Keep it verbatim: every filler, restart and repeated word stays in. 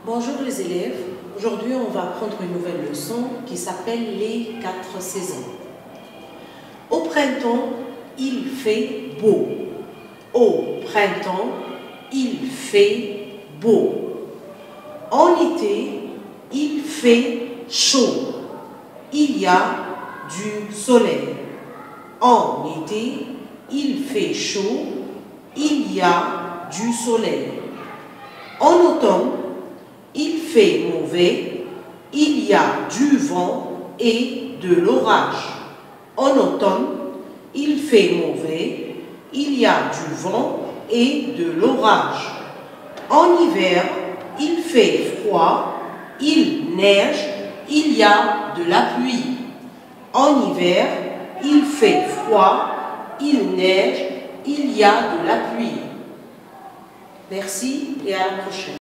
Bonjour les élèves, aujourd'hui on va apprendre une nouvelle leçon qui s'appelle les quatre saisons. Au printemps, il fait beau. Au printemps, il fait beau. En été, il fait chaud. Il y a du soleil. En été, il fait chaud. Il y a du soleil. En automne, il fait mauvais, il y a du vent et de l'orage. En automne, il fait mauvais, il y a du vent et de l'orage. En hiver, il fait froid, il neige, il y a de la pluie. En hiver, il fait froid, il neige, il y a de la pluie. Merci et à la prochaine.